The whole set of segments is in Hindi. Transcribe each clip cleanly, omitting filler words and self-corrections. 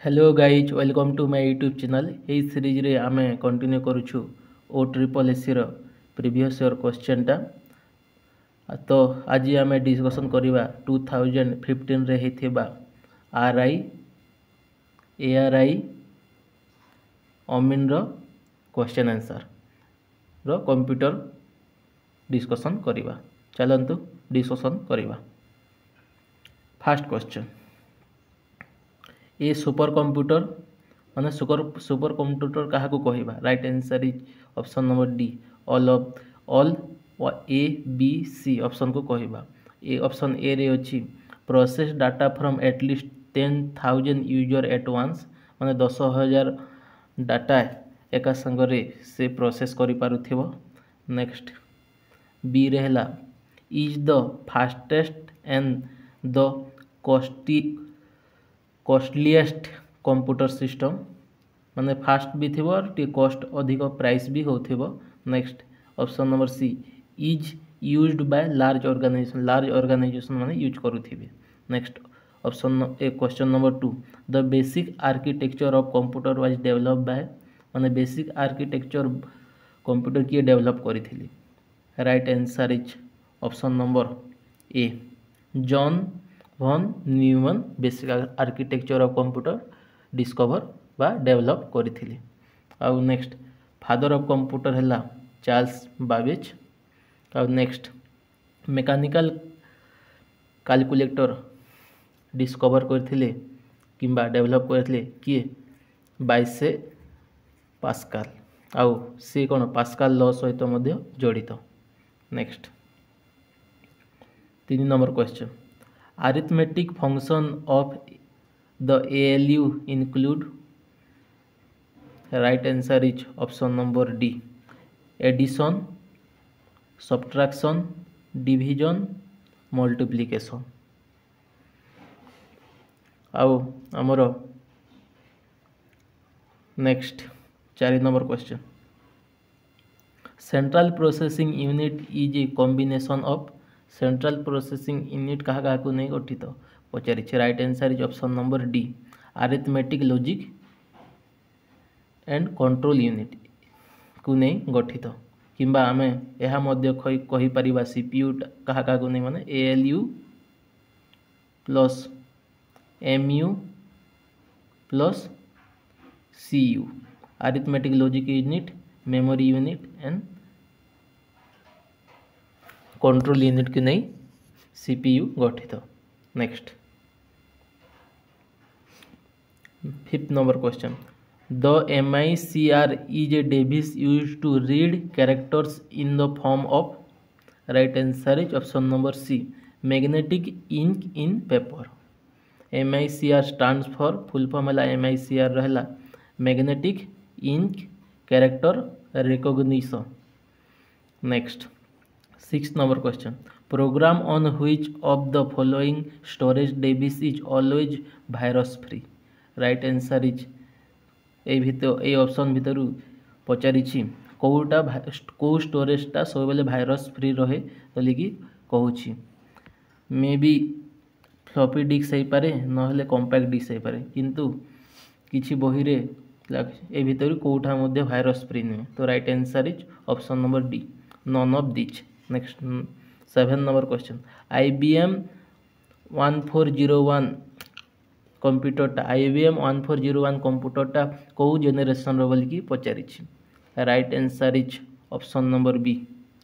Hello guys welcome to my YouTube channel. यही सीरीज रे आमे कंटिन्यू करूछु ओ ट्रिपल एसी रो प्रीवियस ईयर क्वेश्चनटा। तो आज आमे डिस्कशन करिबा 2015 रे हेथिबा आरआई एआरआई अमीन रो क्वेश्चन आंसर रो कंप्यूटर डिस्कशन करिबा। चलंतु डिस्कशन करिबा। First question, a supercomputer माने सुपर कंप्यूटर क्या कहवा? Right answer is option number D all A B C option को कहवा। ए ऑप्शन ए रे अच्छी process data from at least 10,000 user at once माने 10,000 डाटा एका संगरे से प्रोसेस करि पारुथिबो। नेक्स्ट बी रे हला is the fastest and the costliest computer system माने फास्ट भी थी और टी कॉस्ट अधिक प्राइस भी होथिबो। Next option number C is used by large organisation माने यूज करूथिबे। Next option question number 2 the basic architecture of computer was developed by माने बेसिक आर्किटेक्चर कंप्यूटर किए डेवलप करिथिली? Right answer is option number A John von Neumann basic architecture of computer discover बा डेवलप करिथिले। आउ नेक्स्ट फादर ऑफ कंप्यूटर हैला चार्ल्स बाबेज। आउ नेक्स्ट मेकानिकल कैलकुलेटर डिस्कवर करथिले किंबा डेवलप करथिले किए? बाइसे पास्कल। आउ से कोन पास्कल लॉ सहित मध्य जड़ित। Next 3 number question, arithmetic function of the ALU include? right answer is option number D addition, subtraction, division, multiplication। आउ आमर next 4 number question, central processing unit is a combination of central processing unit क्या को नहीं गठित पचारि? Right answer is option number D arithmetic logic and control unit को नहीं गठित। किंबा आमे यह मध्य कहि परिबा सीपीयू क्या को नहीं माने ALU plus MU plus CU arithmetic logic unit, memory unit and control unit की नहीं सीपीयू गठित। Next 5th number question, the MICR is a device used to read characters in the form of? Right answer is option number C magnetic ink in paper. MICR stands for full form है MICR रहला magnetic ink character recognition. Next 6th number question, program on which of the following storage device is always virus free? Right answer is A option भितर पचारि कौटा कौ स्टोरेजटा सब बेले वायरस फ्री रहे बोलिकी कहूँ? मे बी फ्लॉपी डिस्क हो पारे ना कॉम्पैक्ट डिस्क हो पारे किंतु किछि बही रे ए भितर कौटा मध्य वायरस फ्री नुहे। तो right answer is option number D none of this. Next 7 number question, IBM 1401 कंप्यूटरटा IBM 1401 कंप्यूटरटा कौ जेनेरेशन रो बोलिकी पचारि? Right answer is option number B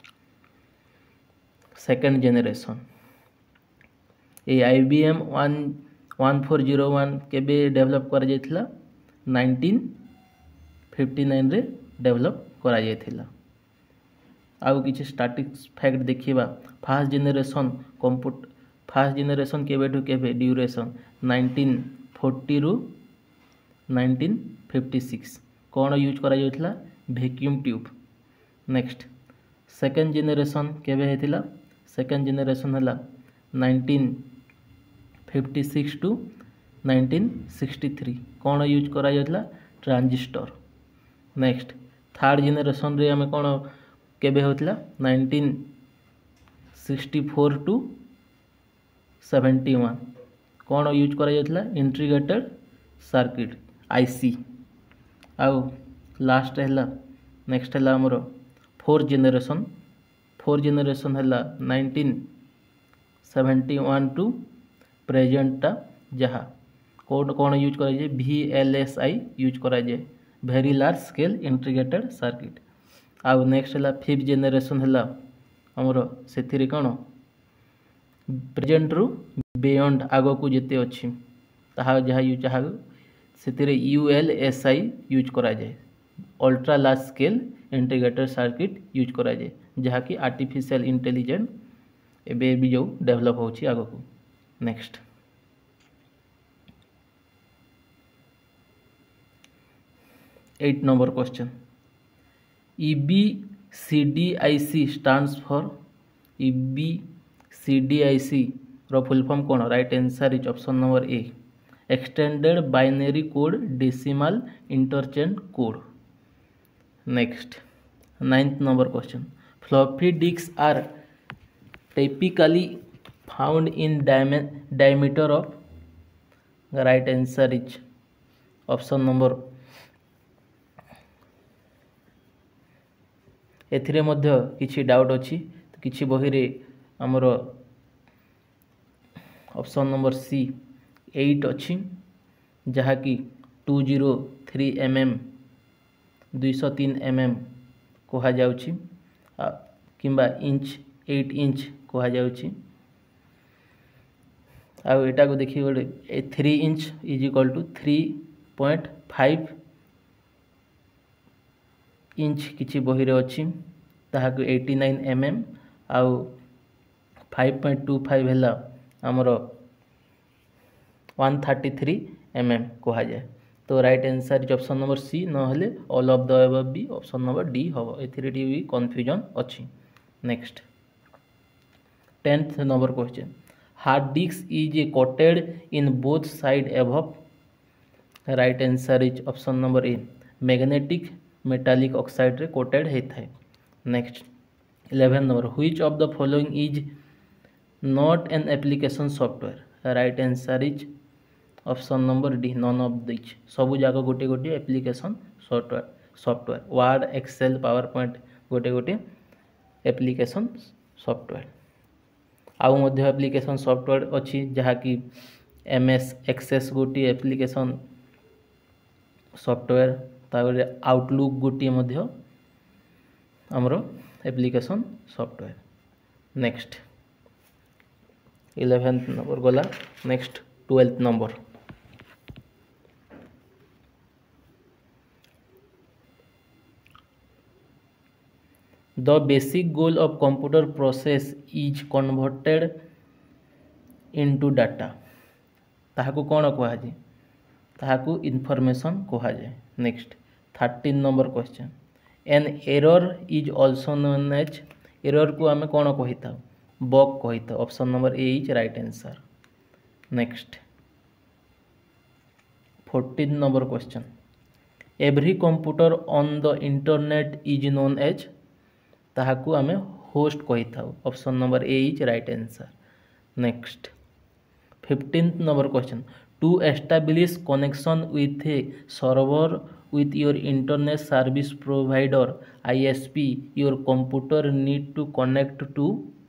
second generation. ए IBM 1401 केबे डेवलप करा जायथिला? 1959 रे डेवलप करा जायथिला। आउ किछि स्टैटिक्स फैक्ट देखिबा फर्स्ट जेनेरेशन केबेठु केबे ड्यूरेशन 1940 रु 1956 कौन यूज करा जायथिला? Vacuum tube. Next second generation केबे हेतिला? सेकंड जेनेरेशन हला 1956 टू 1963 कौन यूज करा जायथिला? ट्रांजिस्टर। नेक्स्ट थर्ड जेनेरेशन रे हमें कौन केबे होतिला? 1964 टू 71 कौन यूज करा जायथिला? Integrated circuit IC. आउ लास्ट है नेक्स्ट है आमर फोर जेनेरेशन है 1971 टू प्रेजेंटा जहाँ कौन कौन यूज कराए VLSI यूज कराए very large scale integrated circuit. आउ नेक्स्ट है फिफ्थ जेनेरेशन है आमर से कौन प्रेजेंट रु बियॉन्ड आग को जिते अच्छी जहाँ से ULSI यूज कराए ultra large scale integrated circuit use कराए जहाँ कि आर्टिफिशियल इंटेलिजेंस एबे भी जो डेवलप होची आग को। Next 8 number question EBCDIC stands for EBCDIC रो फुल फॉर्म कौन right answer is option number A extended binary code decimal interchange code. Next 9th number question floppy disk are typically found in diameter of right answer is option number एथिरे मध्य किछि डाउट अछि तो किछि बही रे हमर ऑप्शन नंबर सी 8 अछि जहा कि 203 mm 203 mm कहा जाउछि किंबा इंच 8 इंच कहा जाउछि। आ एटा को देखि गोटे 3 inch is equal to 3.5 inch किछि बही रे अछि ताहाको 89 mm आउ 5.25 हैला हमरो 133 mm कहा जाए। तो right answer is option number C न हेले all of the above B option number D हबो एथिरे डी भी कंफ्यूजन अछि। Next 10th number question hard disk is coated in both side above right answer is option number A magnetic metallic oxide रे कोटेड होता है। Next 11 number which of the following is not an application software right answer is option number D none of this सबू जाक गोटे गोटे application software word Excel PowerPoint गोटे गोटे एप्लिकेशन सॉफ्टवेयर आउ मध्य एप्लिकेशन सॉफ्टवेयर अच्छी जहाँकि MS एक्सेस गोटे एप्लिकेशन सॉफ्टवेयर तापर आउटलुक गोटे मध्य आमर application software. Next 11th number गला। Next 12th number The basic goal of computer process is converted into data ताहाकू कौन कहा जाए ताहाकू इनफॉरमेशन कहा जाए। Next 13 number question an error is also known as error को आम कौन कही था बग कही था option number A is right answer. Next 14 number question every computer on the internet is known as ताहाकू आमे होस्ट कही था option number A is right answer. Next 15th number question to establish connection with a server with your internet service provider ISP your computer need to connect to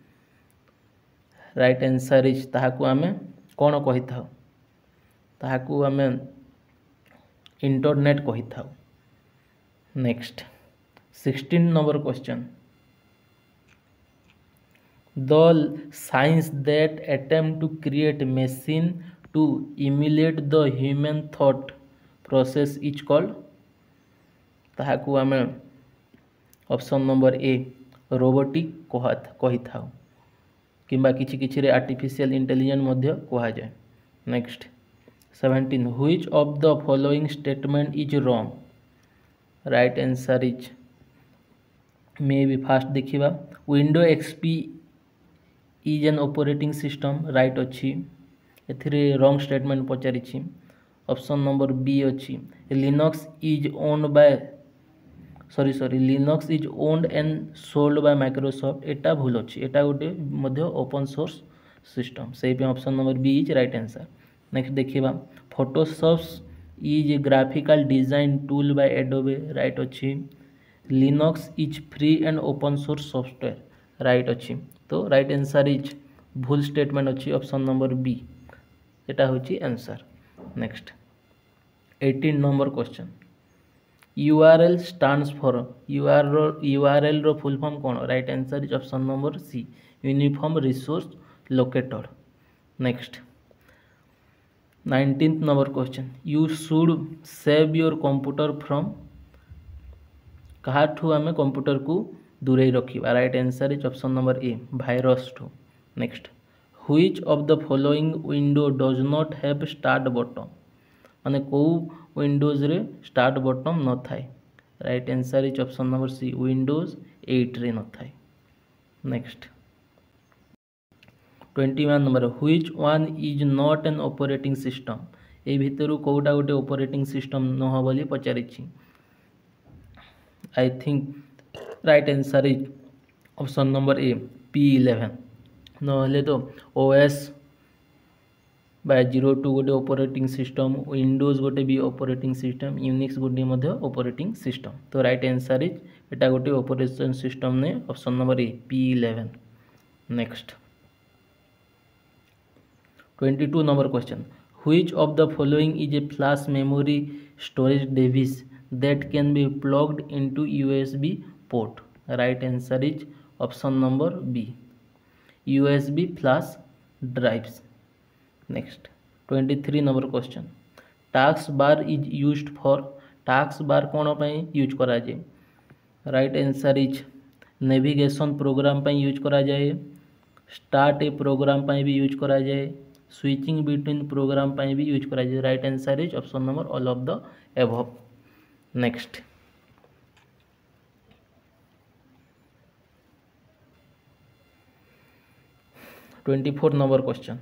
right answer is ताहाकू आमे कौन कही था ताहाकू आमे इंटरनेट कही था। Next 16 number question the science that attempt to create machine to emulate the human thought process is called ताहाकू आम ऑप्शन नंबर ए रोबोटिक कही था किंबा किछि किछि रे आर्टिफिशियल इंटेलिजेंस मध्य कहा जाए। Next 17 which of the following statement is wrong right answer is maybe fast देखिबा window XP is an operating system right अच्छी एथिरे रॉन्ग स्टेटमेंट पचारि ऑप्शन नंबर बी अच्छी Linux is owned by Linux is owned and sold by Microsoft एटा भूल अच्छी एटा गोटे मध्य ओपन सोर्स सिस्टम से option number B is right answer. Next देखिबा is a graphical design tool by Adobe, right अछि। Linux is free and open source software, right अछि। तो राइट आंसर इज भूल स्टेटमेंट अछि ऑप्शन नंबर बी, एटा होछि आंसर। Next 18 number question, URL stands for URL रो फुल फॉर्म कोन, right answer is option number C, uniform resource locator. Next 19th number question, you should save your computer from, कहाठू आम कंप्यूटर को दूरे रखा, right answer is option number A, virus ठू। Next which of the following window does not have start button, माने को विंडोज रे स्टार्ट बटन न थाए, right answer is option number C, Windows 8 रे न थाए। Next 21 number, which one is not an operating system, ए भितर कोटा गोटे ऑपरेटिंग सिस्टम नह बोली पचारि, I think right answer is option number A, P11, नहले तो OS बाय 02 गोटे ऑपरेटिंग सिस्टम, विंडोज गोटे भी ऑपरेटिंग सिस्टम, यूनिक्स गोटे मध्य ऑपरेटिंग सिस्टम। तो राइट आंसर इज एटा गोटे ऑपरेटिंग सिस्टम ने, option number A, P11। Next 22 number question, which of the following is a flash memory storage device that can be plugged into USB port, right answer is option number B, USB flash drives. Next 23 number question, task bar is used for, task bar कौन पाई यूज करा जाए, right answer is navigation programme पाई यूज करा जाए, स्टार्ट ए प्रोग्राम पाई भी यूज करा जाए, स्विचिंग बिटवीन प्रोग्राम पाई भी यूज करा जाए, right answer is option number all of the above. Next 24 number question,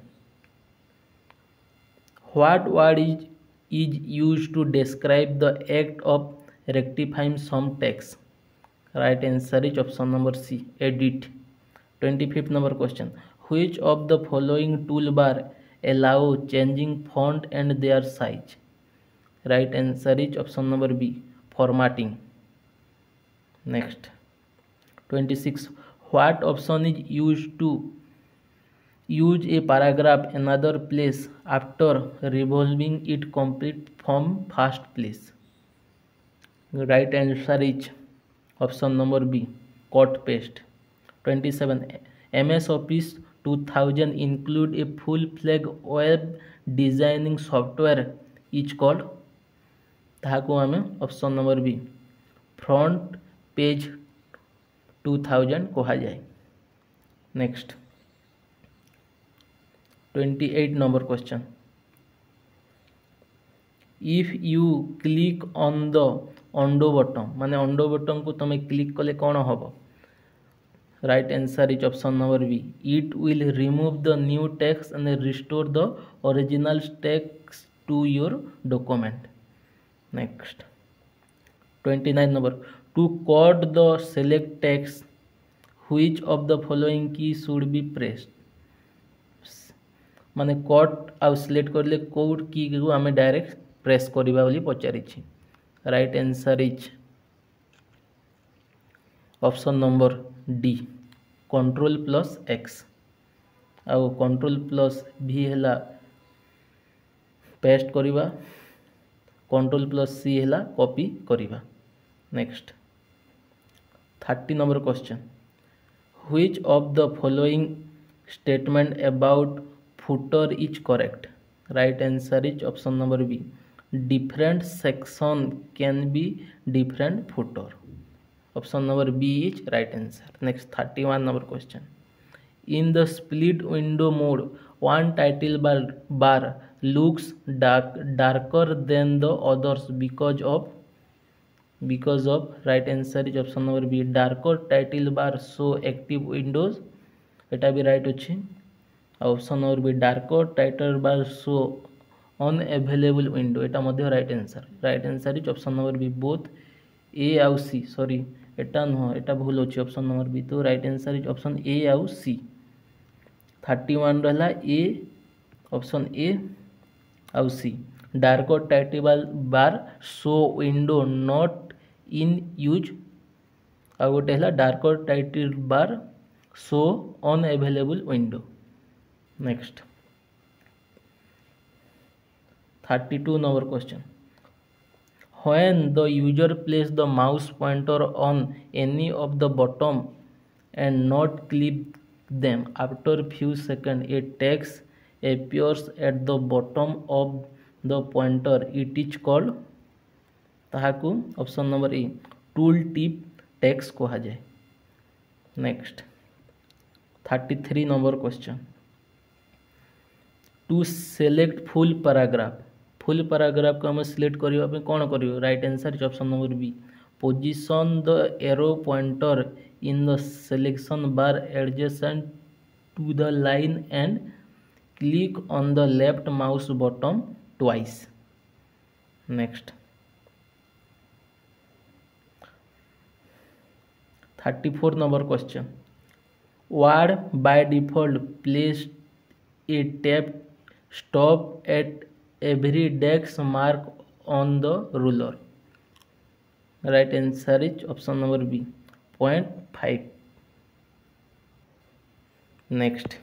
what word is used to describe the act of rectifying some text, right answer is option number C, edit। 25th number question, which of the following toolbar allow changing font and their size, right answer is option number B, formatting। Next 26, what option is used to use a paragraph another place after revolving it complete from first place, right answer is option number B, cut paste। 27, MS Office 2000 include a full-fledged web designing software is called, ताहाको आमे option number B, front page 2000 कहा जाए। Next 28 number question, if you click on the undo button, माने अंडो बटन को तुम क्लिक कले कौन हम, right answer is option number B, it will remove the new text and restore the original text to your document. Next 29 number, to code the select text which of the following key should be pressed, माने कट आउ सिलेक्ट करले कोड की को आमे डायरेक्ट प्रेस करबा बोली पचारि, right answer is option number D, Ctrl+X, आउ Ctrl+V हैला पेस्ट करबा, Ctrl+C हैला कॉपी करबा। Next 30 number question, which of the following statement about footer is correct, right answer is option number B, different section can be different footer, option number B is right answer। Next 31 number question, in the split window mode one title bar looks darker than the others because of right answer is option number B, darker title bar show active windows, एटा भी राइट अच्छी। Option number B, darker title bar show unavailable window, एटा मध्य right answer, right answer is option number B, both A आउ सी, सॉरी एटा नुह एटा भूल अच्छी, ऑप्शन नंबर बी, तो right answer is option A आउ सी। 31 रहा ए, ऑप्शन ए आउ सी, darker title bar show window not in use ଆଉ ଗୋଟେ ହେଲା darker title bar show unavailable window. Next 32 number question. When the user places the mouse pointer on any of the bottom and not click them, after few seconds a text appears at the bottom of the pointer. It is called ताहाकू option number A tool tip text कहा जाए. Next 33 number question. To select full paragraph को आम सिलेक्ट करने कौन कर right answer option number B. Position the arrow pointer in the selection bar adjacent to the line and click on the left mouse button twice. Next 34 number question. Word by default place a tab stop at every dex mark on the ruler. Right answer is option number B 0.5. Next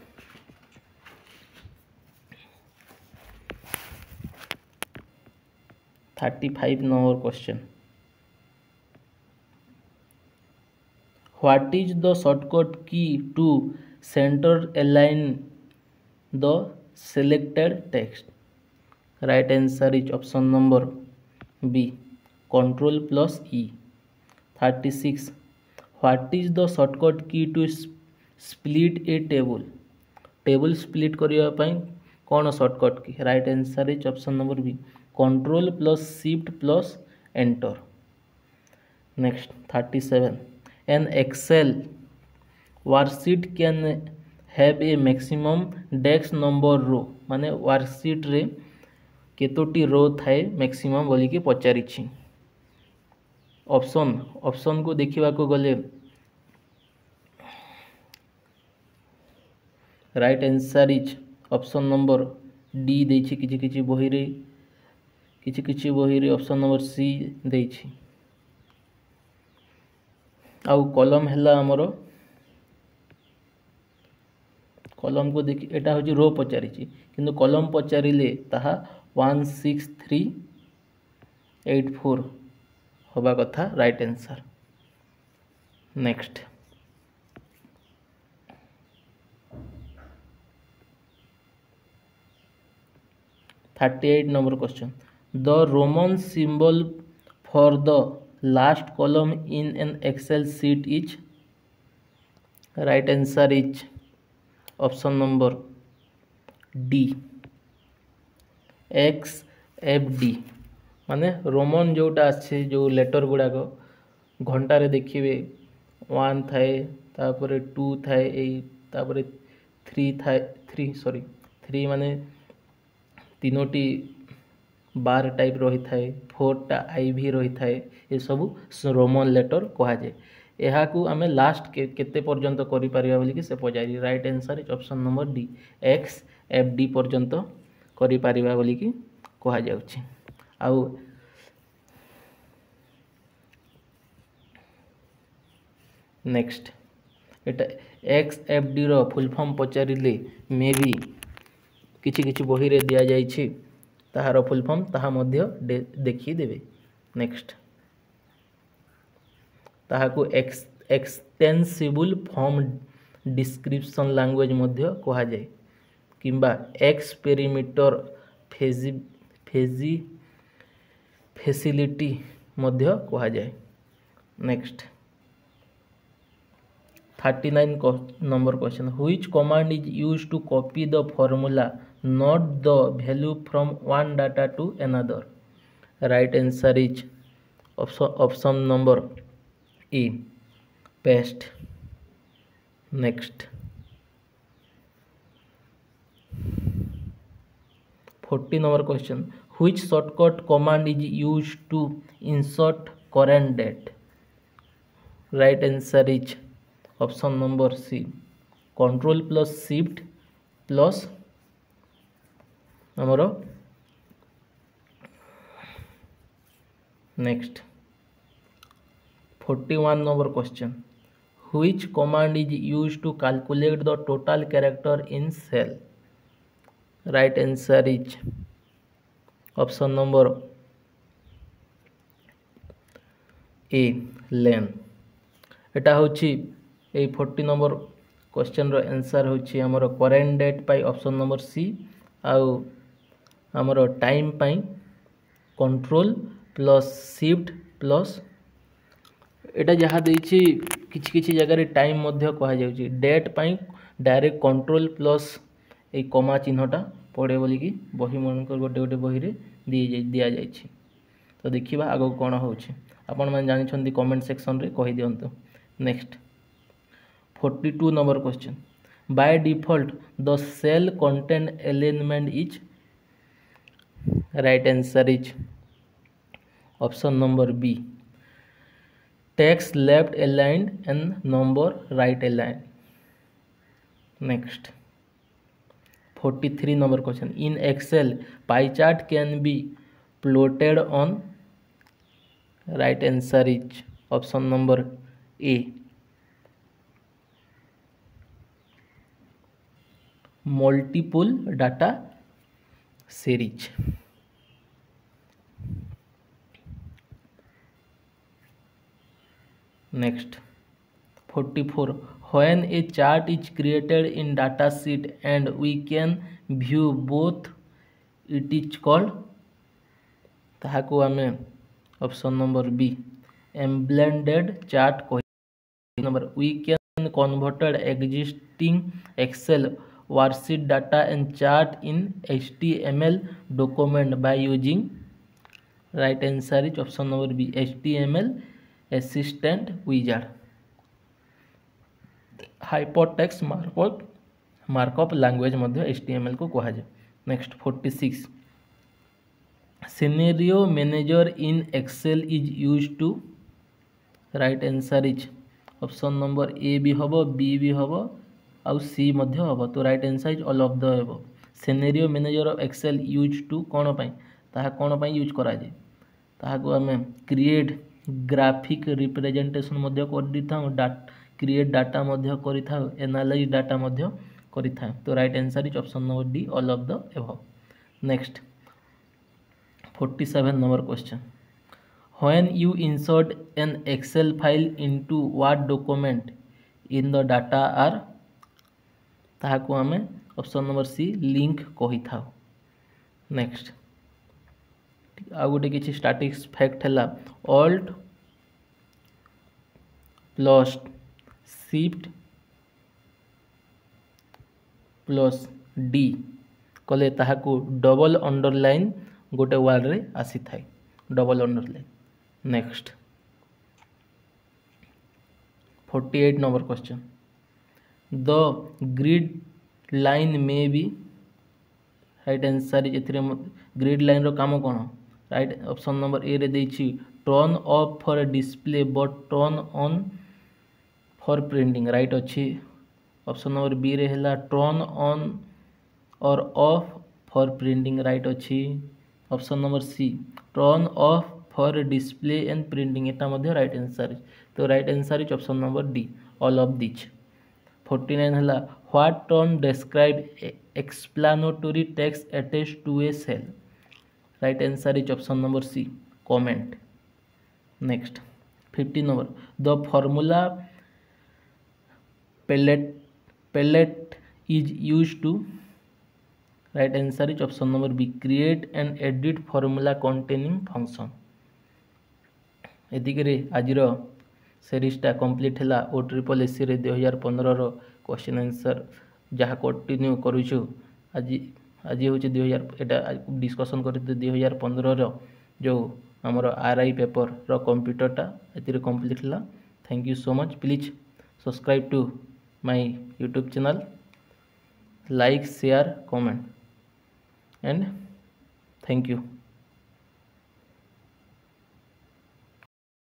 35 number question. What is the shortcut key to center align the selected text? Right answer is option number B Ctrl plus E. 36. What is the shortcut key to split a table? Table split करिया पाई कौन shortcut key? Right answer is option number B Ctrl plus Shift plus Enter. Next 37. An Excel worksheet can have a maximum dex number row. माने वर्कशीट रे केतोटी रो थाए मैक्सिमम बोली के पचारि. ऑप्शन को देखा गले right answer is option number D देछि. किछि बही रे ऑप्शन नंबर सी देछि. आउ कलम है आमर कलम को देखि एटा हूँ रो पचारि किंतु कलम पचारे ताहा 16384 होबा कथा right answer. Next 38 number question. The Roman symbol for the last column in an Excel sheet is? Right answer is option number D XFD. माने रोमन जोटा अच्छे जो लेटर गुड़ाक घंटारे देखिए 1 थाए तापर 2 थाए तापर 3 माने तीनोटी बार टाइप रही थाए 4टा IV रही थाए ये सब रोमन लेटर कहा जाए. यहाँ को आम लास्ट केते पर्यंत करि परिबा बोली कि से पचारि. Right answer is option number D XFD पर्यंत करि परिबा बोली कि कहा जाउछि. आउ नेक्स्ट एटा XFD रो फुल फॉर्म पचारिले मे बी किछि बही रे दिया जाइछि ताहार फुल फॉर्म ताहा मध्य देखि देबे. नेक्स्ट ताहाको एक्सटेंसिबल फॉर्म डिस्क्रिप्शन लैंग्वेज मध्य कहा जाए किंबा एक्सपेरिमेंटर फैसिलिटी मध्य कहा जाए. Next 39 number question. Which command is used to copy the formula, not the value from one data to another? Right answer is option number E paste. Next 40 number question. Which shortcut command is used to insert current date? Right answer is option number C control plus shift plus आमर Next, 41 number question. Which command is used to calculate the total character in cell? Right answer is option number A, len. एटा होची ए 40 नंबर क्वेश्चन रो आंसर होची हमर करेंट डेट पाई ऑप्शन नंबर सी आउ हमर टाइम पाई कंट्रोल प्लस शिफ्ट प्लस एटा जहाँ देछि किछि किछि जगह रे टाइम मध्य कहा जाउची डेट पाई डायरेक्ट कंट्रोल प्लस ए कमा चिन्हटा पड़े बोली कि बही मनकर गोटे गोटे बही रे दिया जाइछि। तो देखिबा आगो कोन होउछि आपण मन जानि छथि कमेंट सेक्शन रे कहि दियंतु। Next, 42 number question. By default, the cell content alignment is right answer is option number B. Text left aligned and number right aligned. Next, 43 number question. In Excel, pie chart can be plotted on right answer is option number A. Multiple data series. Next, 44. When a chart is created in data sheet and we can view both, it is called ताहाको आमे option number B embedded chart कहि। Number we can converted existing Excel worksheet data and chart in HTML document by using right answer is option number B, HTML assistant wizard. Hypertext markup language मध्य HTML को कहा जाए। Next, 46. Scenario manager in Excel is used to right answer is option number A भी हबो, B भी हबो आउ C मध्य हबो। तो right answer is all of the above. Scenario manager of Excel used to कोन पई ताहा कोन पई यूज करा जाय ताहा को हमें क्रिएट ग्राफिक रिप्रेजेंटेशन मध्य कर दिथा क्रिएट डाटा मध्य करिथा एनालाइज डाटा मध्य करिथा। तो right answer is option number D, all of the above. Next, 47 number question. When you insert an Excel file into Word document in the data are ताहाको हमें ऑप्शन नंबर सी लिंक कहि थाओ। नेक्स्ट, आ गोटे किछि स्टैटिक्स फैक्ट हला alt plus shift plus D कले ताहाको डबल अंडरलाइन गोटे वर्ड रे आसी थाए double underline. Next, 48 number question. The grid line maybe right answer एथिरे ग्रिड लाइन रो काम कोन राइट ऑप्शन नंबर ए रे देछि turn off for display but turn on for printing right अछि। ऑप्शन नंबर बी रे हला टर्न ऑन और ऑफ फॉर प्रिंटिंग राइट अछि। Option number C turn off for display and printing एटा मध्ये राइट आंसर। तो right answer is option number D all of this. 49 हला what term describe explanatory text attached to a cell right answer is option number C comment. Next 50 number the formula palette is used to right answer is option number B create and edit formula containing function। एदिके आज सीरीजटा कंप्लीट है OSSC रे 2015 रो क्वेश्चन आंसर जहाँ कंटिन्यू करूछु। आज हूँ 2000 एटा डिस्कसन कर 2015 रो जो आमर RI पेपर रो कंप्यूटरटा एतिरे कंप्लीट है। Thank you so much. Please subscribe to my YouTube channel, like, share, comment and thank you।